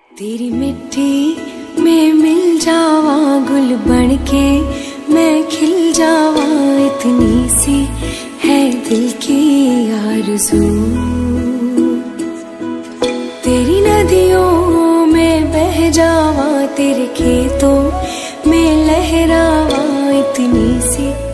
तेरी मिट्टी में मिल जावा, गुल बनके मैं खिल जावा, इतनी सी है दिल की आरज़ू। तेरी नदियों में बह जावा, तेरे खेतों में लहरावा, इतनी सी